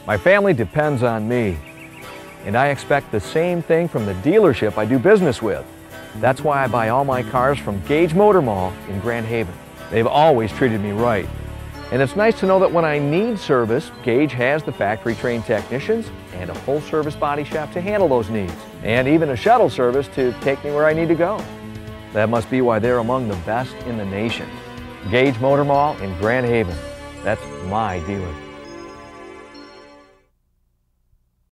My family depends on me, and I expect the same thing from the dealership I do business with. That's why I buy all my cars from Gage Motor Mall in Grand Haven. They've always treated me right. And it's nice to know that when I need service, Gage has the factory-trained technicians and a full-service body shop to handle those needs, and even a shuttle service to take me where I need to go. That must be why they're among the best in the nation. Gage Motor Mall in Grand Haven. That's my dealer.